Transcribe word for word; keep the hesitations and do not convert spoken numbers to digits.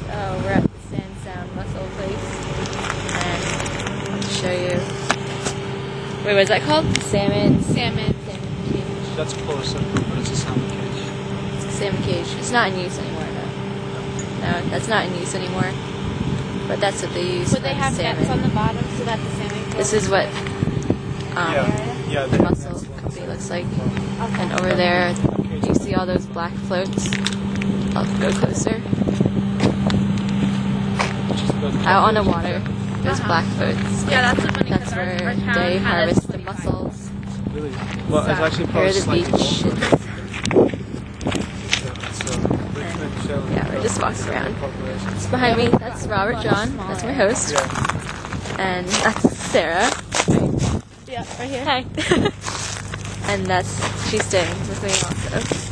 Oh, we're at the Sand Sound Mussel place. And I'll show you. Wait, what is that called? Salmon. Salmon. Salmon cage. That's closer, but it's a salmon cage. It's a salmon cage. It's not in use anymore, no. No, that's not in use anymore. But that's what they use. Would they have salmon. nets on the bottom so that the salmon goes? This is what um, Yeah, yeah, the mussel company looks like. Okay. And over there, do you see all those black floats? I'll go closer. Out on the water, those Uh-huh. black floats. Yeah, that's so funny. That's our, where our town they has harvest the forty-five. mussels. Really? Well, it's actually Here probably are the slightly beach. longer. So, Richmond, Shetland, Yeah, we're just walking around. population. It's behind me, that's Robert John. That's my host. Yeah. And that's Sarah. Yeah, right here. Hi. And that's, she's staying with me also.